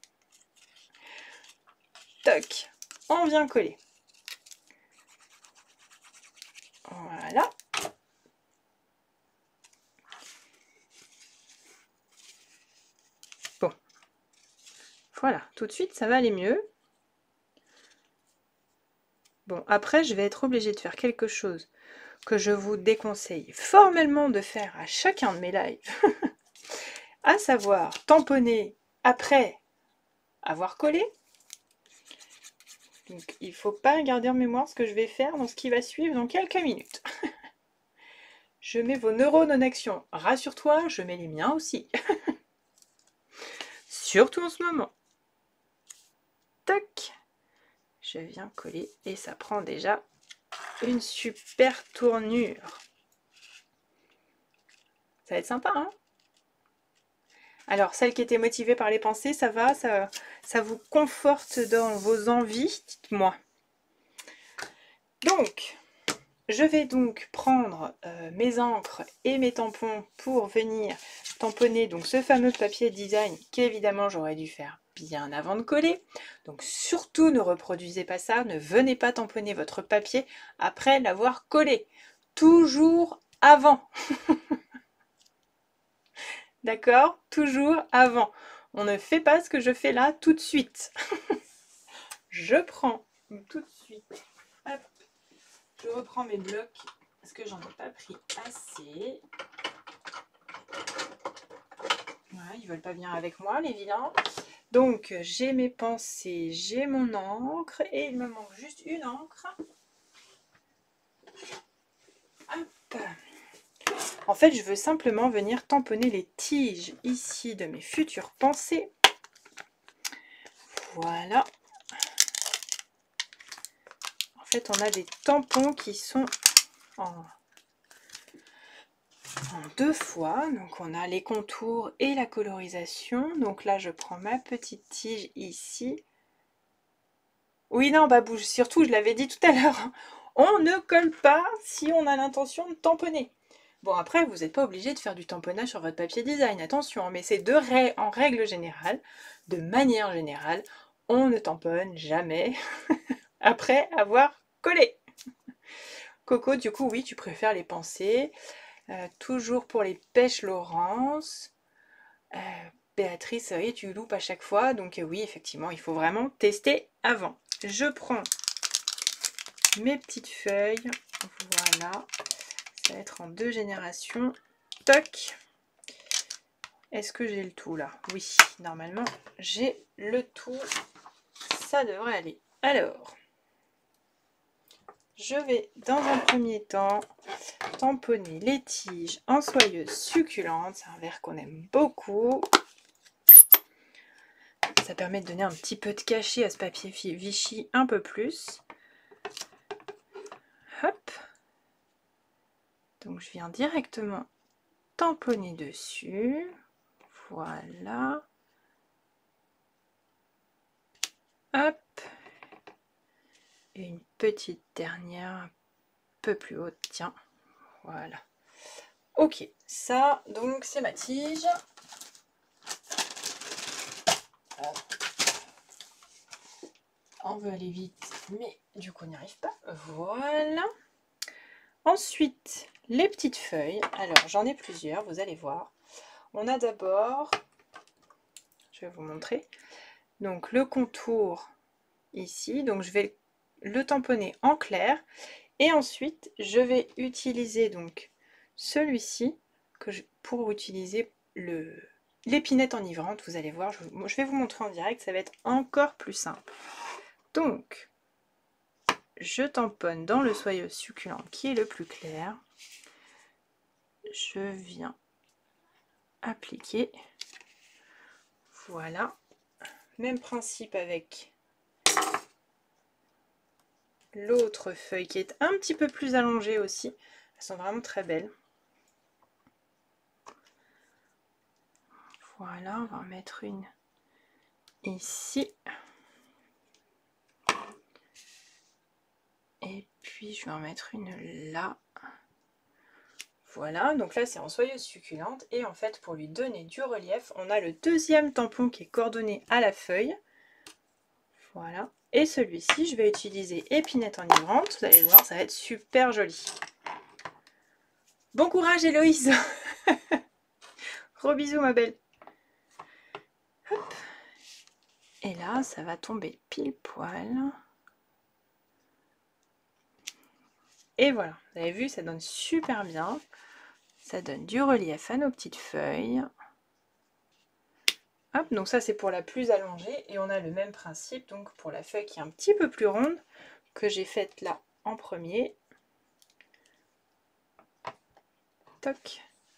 Toc, on vient coller. Voilà. Bon. Voilà, tout de suite, ça va aller mieux. Bon, après, je vais être obligée de faire quelque chose que je vous déconseille formellement de faire à chacun de mes lives, à savoir tamponner après avoir collé. Donc il ne faut pas garder en mémoire ce que je vais faire dans ce qui va suivre dans quelques minutes. Je mets vos neurones en action. Rassure-toi, je mets les miens aussi. Surtout en ce moment. Toc. Je viens coller et ça prend déjà une super tournure. Ça va être sympa, hein? Alors, celle qui était motivée par les pensées, ça va, ça, ça vous conforte dans vos envies? Dites-moi. Donc, je vais donc prendre euh, mes encres et mes tampons pour venir tamponner donc ce fameux papier design qu'évidemment j'aurais dû faire bien avant de coller. Donc surtout ne reproduisez pas ça, ne venez pas tamponner votre papier après l'avoir collé. Toujours avant. D'accord? Toujours avant. On ne fait pas ce que je fais là tout de suite. Je prends tout de suite. Hop. Je reprends mes blocs parce que j'en ai pas pris assez. Voilà, ils veulent pas venir avec moi, les vilains. Donc, j'ai mes pensées, j'ai mon encre et il me manque juste une encre. Hop. En fait, je veux simplement venir tamponner les tiges ici de mes futures pensées. Voilà. En fait, on a des tampons qui sont en, en deux fois. Donc, on a les contours et la colorisation. Donc là, je prends ma petite tige ici. Oui, non, Babou, surtout, je l'avais dit tout à l'heure, hein, on ne colle pas si on a l'intention de tamponner. Bon, après, vous n'êtes pas obligé de faire du tamponnage sur votre papier design, attention, mais c'est de ré en règle générale, de manière générale, on ne tamponne jamais après avoir collé. Coco, du coup, oui, tu préfères les pensées. Euh, toujours pour les pêches Laurence. Euh, Béatrice, oui, tu loupes à chaque fois, donc euh, oui, effectivement, il faut vraiment tester avant. Je prends mes petites feuilles, voilà, ça va être en deux générations, toc. Est-ce que j'ai le tout là? Oui, normalement j'ai le tout, ça devrait aller. Alors, je vais dans un premier temps tamponner les tiges en soyeuse succulente, c'est un verre qu'on aime beaucoup. Ça permet de donner un petit peu de cachet à ce papier Vichy un peu plus. Hop. Donc je viens directement tamponner dessus. Voilà. Hop. Et une petite dernière un peu plus haute. Tiens. Voilà. Ok. Ça, donc, c'est ma tige. Hop. On veut aller vite, mais du coup, on n'y arrive pas. Voilà. Ensuite, les petites feuilles. Alors, j'en ai plusieurs, vous allez voir. On a d'abord, je vais vous montrer, donc le contour ici. Donc, je vais le tamponner en clair. Et ensuite, je vais utiliser donc celui-ci que je, pour utiliser le l'épinette enivrante. Vous allez voir, je, je vais vous montrer en direct, ça va être encore plus simple. Donc, je tamponne dans le soyeux succulent qui est le plus clair. Je viens appliquer. Voilà. Même principe avec l'autre feuille qui est un petit peu plus allongée aussi. Elles sont vraiment très belles. Voilà, on va en mettre une ici. Et puis je vais en mettre une là. Voilà, donc là c'est en soyeuse succulente. Et en fait, pour lui donner du relief, on a le deuxième tampon qui est coordonné à la feuille. Voilà. Et celui-ci, je vais utiliser épinette enivrante. Vous allez voir, ça va être super joli. Bon courage Héloïse. Gros bisous ma belle. Hop. Et là, ça va tomber pile poil. Et voilà, vous avez vu, ça donne super bien. Ça donne du relief à nos petites feuilles. Hop, donc ça c'est pour la plus allongée et on a le même principe donc pour la feuille qui est un petit peu plus ronde que j'ai faite là en premier. Toc.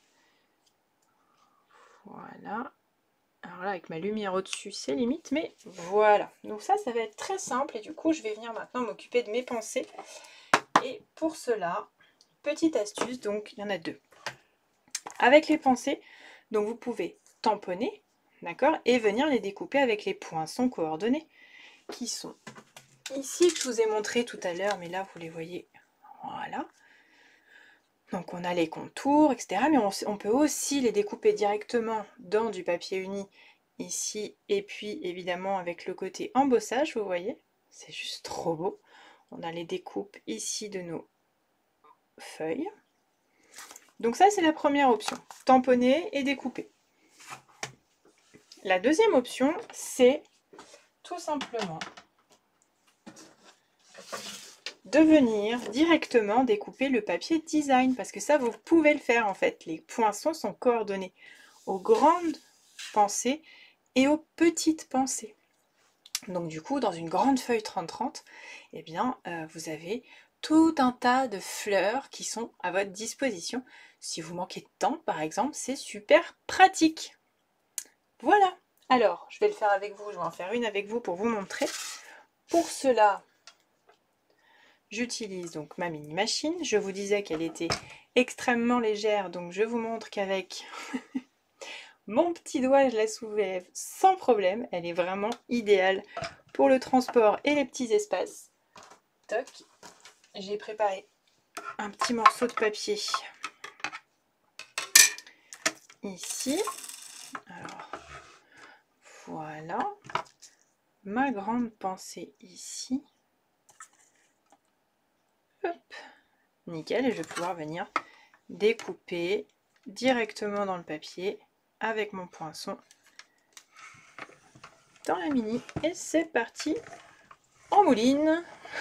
Voilà. Alors là avec ma lumière au-dessus c'est limite, mais voilà. Donc ça, ça va être très simple et du coup je vais venir maintenant m'occuper de mes pensées. Et pour cela, petite astuce, donc il y en a deux. Avec les pensées, donc vous pouvez tamponner, d'accord, et venir les découper avec les poinçons coordonnés qui sont ici que je vous ai montré tout à l'heure, mais là vous les voyez, voilà. Donc on a les contours, et cetera. Mais on, on peut aussi les découper directement dans du papier uni ici, et puis évidemment avec le côté embossage, vous voyez, c'est juste trop beau. On a les découpes ici de nos feuilles. Donc ça c'est la première option, tamponner et découper. La deuxième option, c'est tout simplement de venir directement découper le papier design, parce que ça vous pouvez le faire en fait. Les poinçons sont coordonnés aux grandes pensées et aux petites pensées. Donc du coup, dans une grande feuille trente trente, eh bien, euh, vous avez tout un tas de fleurs qui sont à votre disposition. Si vous manquez de temps, par exemple, c'est super pratique. Voilà. Alors, je vais le faire avec vous, je vais en faire une avec vous pour vous montrer. Pour cela, j'utilise donc ma mini machine. Je vous disais qu'elle était extrêmement légère, donc je vous montre qu'avec mon petit doigt, je la soulève sans problème. Elle est vraiment idéale pour le transport et les petits espaces. Toc. J'ai préparé un petit morceau de papier ici. Alors, voilà. Ma grande pensée ici. Hop. Nickel. Et je vais pouvoir venir découper directement dans le papier avec mon poinçon dans la mini. Et c'est parti en mouline.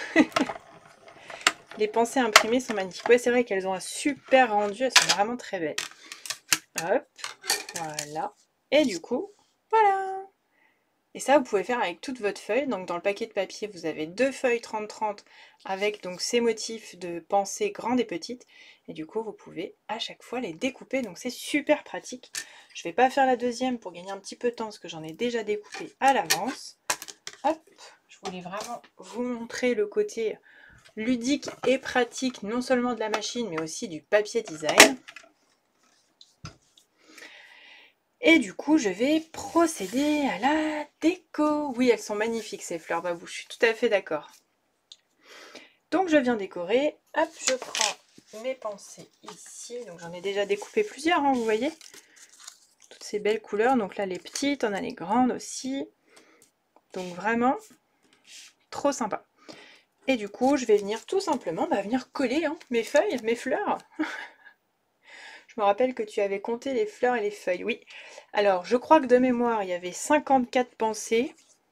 Les pensées imprimées sont magnifiques. Ouais, c'est vrai qu'elles ont un super rendu, elles sont vraiment très belles. Hop, voilà. Et du coup, voilà. Et ça, vous pouvez faire avec toute votre feuille. Donc dans le paquet de papier, vous avez deux feuilles trente trente avec donc ces motifs de pensées grandes et petites. Et du coup, vous pouvez à chaque fois les découper. Donc c'est super pratique. Je ne vais pas faire la deuxième pour gagner un petit peu de temps parce que j'en ai déjà découpé à l'avance. Hop, je voulais vraiment vous montrer le côté ludique et pratique, non seulement de la machine, mais aussi du papier design. Et du coup, je vais procéder à la déco. Oui, elles sont magnifiques ces fleurs babou, je suis tout à fait d'accord. Donc je viens décorer. Hop, je prends mes pensées ici. Donc j'en ai déjà découpé plusieurs, hein, vous voyez. Toutes ces belles couleurs. Donc là, les petites, on a les grandes aussi. Donc vraiment, trop sympa. Et du coup, je vais venir tout simplement bah, venir coller hein, mes feuilles, mes fleurs. Je me rappelle que tu avais compté les fleurs et les feuilles. Oui. Alors, je crois que de mémoire, il y avait cinquante-quatre pensées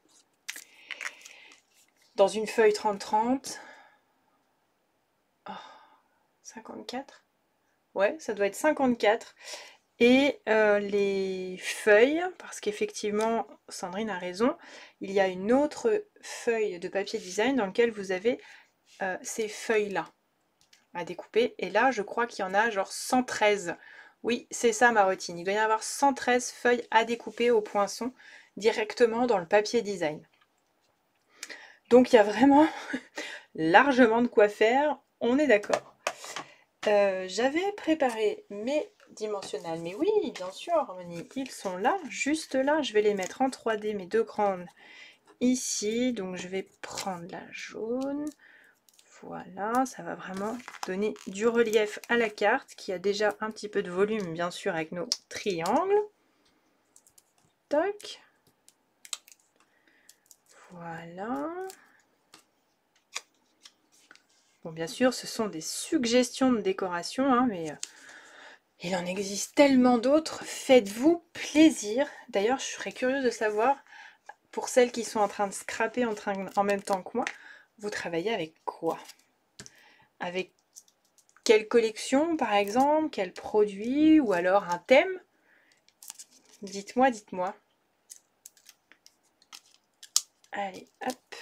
dans une feuille trente trente. Oh, cinquante-quatre? Ouais, ça doit être cinquante-quatre. Et euh, les feuilles, parce qu'effectivement, Sandrine a raison, il y a une autre feuille de papier design dans laquelle vous avez euh, ces feuilles-là à découper. Et là, je crois qu'il y en a genre cent treize. Oui, c'est ça ma routine. Il doit y avoir cent treize feuilles à découper au poinçon directement dans le papier design. Donc il y a vraiment largement de quoi faire, on est d'accord. Euh, J'avais préparé mes dimensionnels, mais oui, bien sûr, Harmonie, ils sont là, juste là. Je vais les mettre en trois D, mes deux grandes, ici. Donc je vais prendre la jaune. Voilà, ça va vraiment donner du relief à la carte qui a déjà un petit peu de volume, bien sûr, avec nos triangles. Toc. Voilà. Bon, bien sûr, ce sont des suggestions de décoration, hein, mais euh, il en existe tellement d'autres. Faites-vous plaisir. D'ailleurs, je serais curieuse de savoir, pour celles qui sont en train de scraper en, train, en même temps que moi, vous travaillez avec quoi? Avec quelle collection, par exemple? Quel produit? Ou alors un thème? Dites-moi, dites-moi. Allez, hop.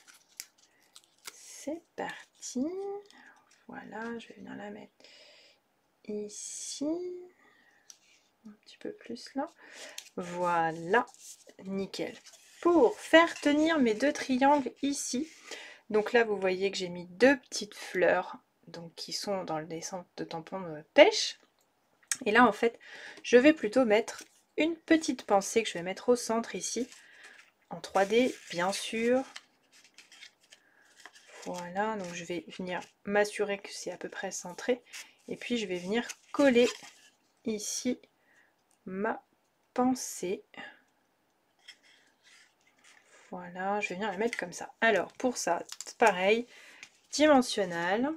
C'est parti. Voilà, je vais venir la mettre ici. Un petit peu plus là. Voilà, nickel. Pour faire tenir mes deux triangles ici, donc là vous voyez que j'ai mis deux petites fleurs donc qui sont dans le dessin de tampon de pêche. Et là en fait, je vais plutôt mettre une petite pensée que je vais mettre au centre ici, en trois D bien sûr. Voilà, donc je vais venir m'assurer que c'est à peu près centré. Et puis je vais venir coller ici ma pensée. Voilà, je vais venir la mettre comme ça. Alors pour ça, pareil, dimensionnel.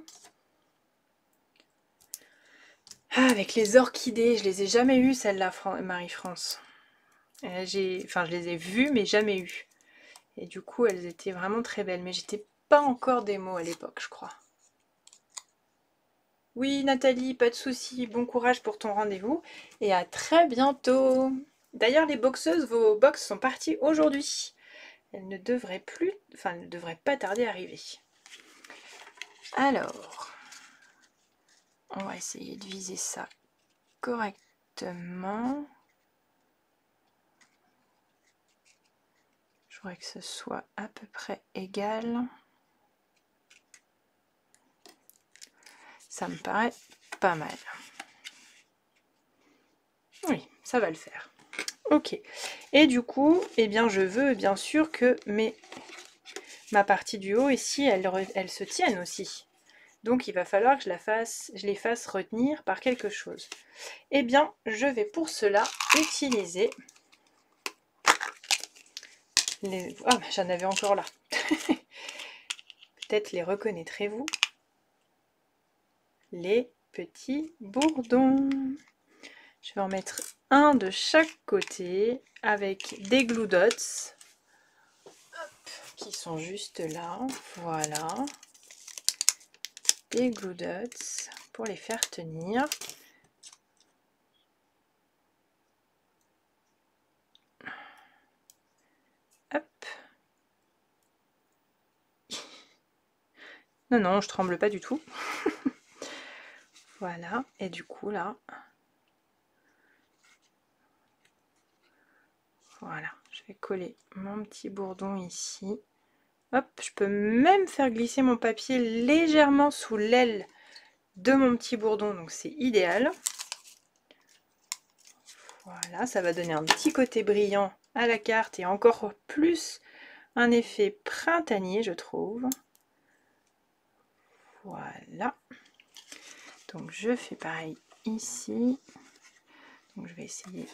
Ah, avec les orchidées, je les ai jamais eues celles-là, Marie-France. J'ai, enfin, je les ai vues, mais jamais eues. Et du coup, elles étaient vraiment très belles. Mais j'étais pas encore démo à l'époque, je crois. Oui, Nathalie, pas de souci. Bon courage pour ton rendez-vous. Et à très bientôt. D'ailleurs, les boxeuses, vos box sont parties aujourd'hui. Elles ne devraient plus, enfin, elles ne devraient pas tarder à arriver. Alors, on va essayer de viser ça correctement. Je voudrais que ce soit à peu près égal. Ça me paraît pas mal. Oui, ça va le faire. Ok. Et du coup, eh bien, je veux bien sûr que mes, ma partie du haut ici, elle, elle se tienne aussi. Donc, il va falloir que je, la fasse, je les fasse retenir par quelque chose. Eh bien, je vais pour cela utiliser les... Ah, oh, j'en avais encore là. Peut-être les reconnaîtrez-vous. Les petits bourdons. Je vais en mettre un de chaque côté avec des glue dots qui sont juste là. Voilà. Des glue dots pour les faire tenir. Hop. Non, non, je tremble pas du tout. Voilà. Et du coup, là... Voilà. Je vais coller mon petit bourdon ici. Hop, je peux même faire glisser mon papier légèrement sous l'aile de mon petit bourdon, donc c'est idéal. Voilà, ça va donner un petit côté brillant à la carte et encore plus un effet printanier, je trouve. Voilà. Donc je fais pareil ici. Donc je vais essayer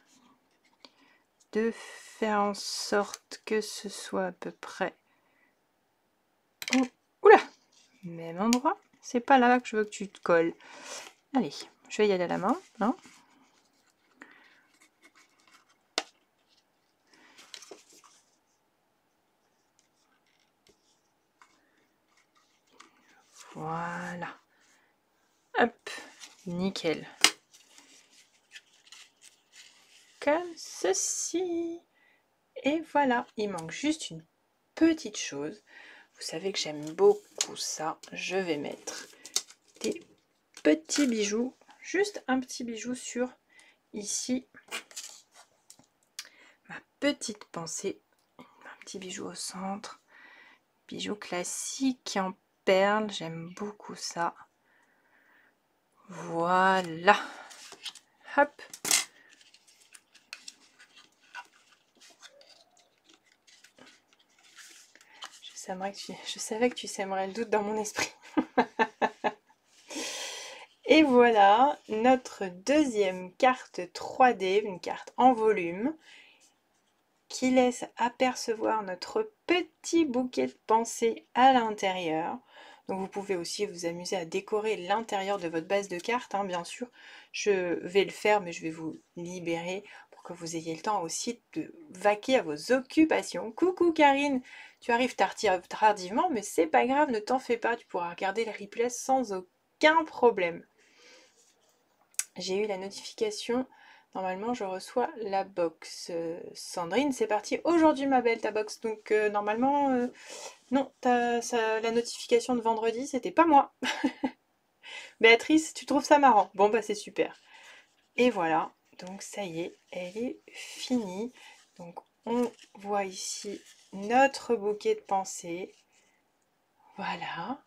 de faire en sorte que ce soit à peu près... Oh, oula, même endroit. C'est pas là que je veux que tu te colles. Allez, je vais y aller à la main. Hein. Voilà. Hop, nickel. Comme ceci. Et voilà, il manque juste une petite chose. Vous savez que j'aime beaucoup ça. Je vais mettre des petits bijoux, juste un petit bijou sur ici. Ma petite pensée, un petit bijou au centre. Bijou classique en perles, j'aime beaucoup ça. Voilà. Hop. Que tu, je savais que tu sèmerais le doute dans mon esprit. Et voilà notre deuxième carte trois D, une carte en volume qui laisse apercevoir notre petit bouquet de pensées à l'intérieur. Donc vous pouvez aussi vous amuser à décorer l'intérieur de votre base de cartes, hein, bien sûr. Je vais le faire, mais je vais vous libérer pour que vous ayez le temps aussi de vaquer à vos occupations. Coucou Karine, tu arrives tardivement, mais c'est pas grave, ne t'en fais pas, tu pourras regarder le replay sans aucun problème. J'ai eu la notification Normalement, je reçois la box. Euh, Sandrine, c'est parti aujourd'hui, ma belle, ta box. Donc, euh, normalement, euh, non, t'as- ça- la notification de vendredi, c'était pas moi. Béatrice, tu trouves ça marrant? Bon, bah, c'est super. Et voilà, donc ça y est, elle est finie. Donc, on voit ici notre bouquet de pensées. Voilà,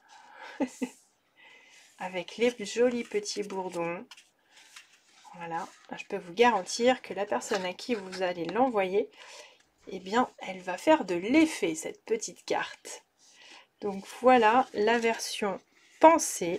avec les jolis petits bourdons. Voilà, je peux vous garantir que la personne à qui vous allez l'envoyer, eh bien, elle va faire de l'effet, cette petite carte. Donc voilà la version pensée.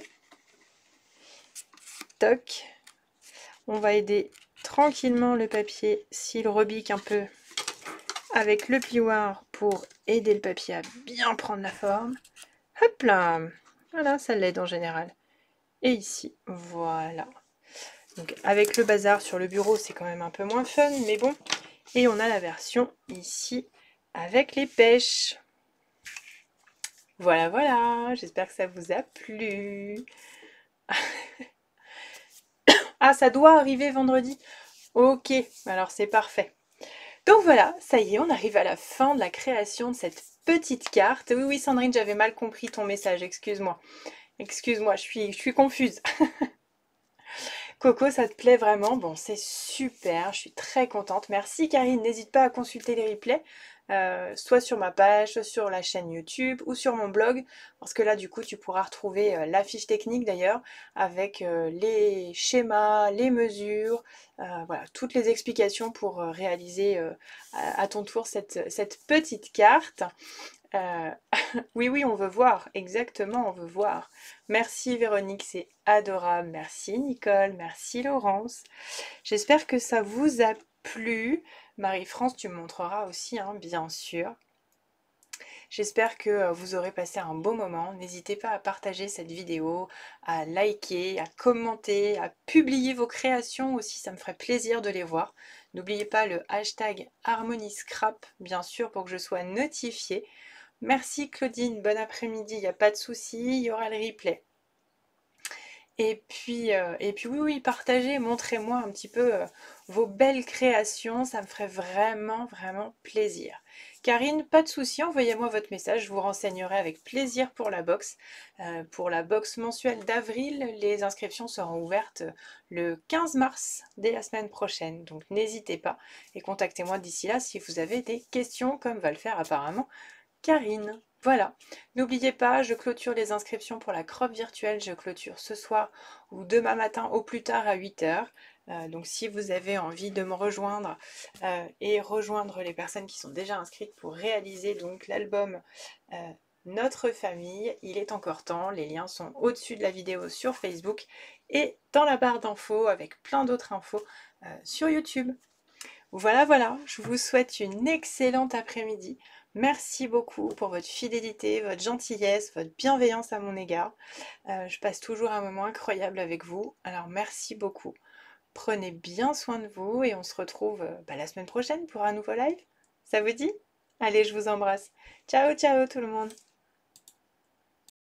Toc. On va aider tranquillement le papier s'il rebique un peu avec le plioir pour aider le papier à bien prendre la forme. Hop là. Voilà, ça l'aide en général. Et ici, voilà. Donc avec le bazar sur le bureau, c'est quand même un peu moins fun, mais bon. Et on a la version ici avec les pêches. Voilà, voilà, j'espère que ça vous a plu. Ah, ça doit arriver vendredi. Ok, alors c'est parfait. Donc voilà, ça y est, on arrive à la fin de la création de cette petite carte. Oui, oui, Sandrine, j'avais mal compris ton message, excuse-moi. Excuse-moi, je suis, je suis confuse. Coco, ça te plaît vraiment? Bon, c'est super, je suis très contente. Merci Karine, n'hésite pas à consulter les replays, euh, soit sur ma page, soit sur la chaîne YouTube ou sur mon blog, parce que là, du coup, tu pourras retrouver euh, la fiche technique d'ailleurs, avec euh, les schémas, les mesures, euh, voilà, toutes les explications pour euh, réaliser euh, à, à ton tour cette, cette petite carte. Euh, oui, oui, on veut voir, exactement, on veut voir. Merci Véronique, c'est adorable. Merci Nicole, merci Laurence. J'espère que ça vous a plu. Marie-France, tu me montreras aussi, hein, bien sûr. J'espère que euh, vous aurez passé un beau moment. N'hésitez pas à partager cette vidéo, à liker, à commenter, à publier vos créations aussi, ça me ferait plaisir de les voir. N'oubliez pas le hashtag HarmonyScrap, bien sûr, pour que je sois notifiée. Merci Claudine, bon après-midi, il n'y a pas de souci, il y aura le replay. Et puis, euh, et puis oui, oui, partagez, montrez-moi un petit peu euh, vos belles créations, ça me ferait vraiment, vraiment plaisir. Karine, pas de souci, envoyez-moi votre message, je vous renseignerai avec plaisir pour la box. Euh, pour la box mensuelle d'avril, les inscriptions seront ouvertes le quinze mars, dès la semaine prochaine. Donc n'hésitez pas et contactez-moi d'ici là si vous avez des questions, comme va le faire apparemment Karine. Voilà, n'oubliez pas, je clôture les inscriptions pour la crop virtuelle, je clôture ce soir ou demain matin au plus tard à huit heures. Euh, donc si vous avez envie de me rejoindre euh, et rejoindre les personnes qui sont déjà inscrites pour réaliser donc l'album euh, Notre famille, il est encore temps, les liens sont au-dessus de la vidéo sur Facebook et dans la barre d'infos avec plein d'autres infos euh, sur YouTube. Voilà, voilà, je vous souhaite une excellente après-midi. Merci beaucoup pour votre fidélité, votre gentillesse, votre bienveillance à mon égard. Euh, je passe toujours un moment incroyable avec vous, alors merci beaucoup. Prenez bien soin de vous et on se retrouve euh, bah, la semaine prochaine pour un nouveau live. Ça vous dit? Allez, je vous embrasse. Ciao, ciao tout le monde.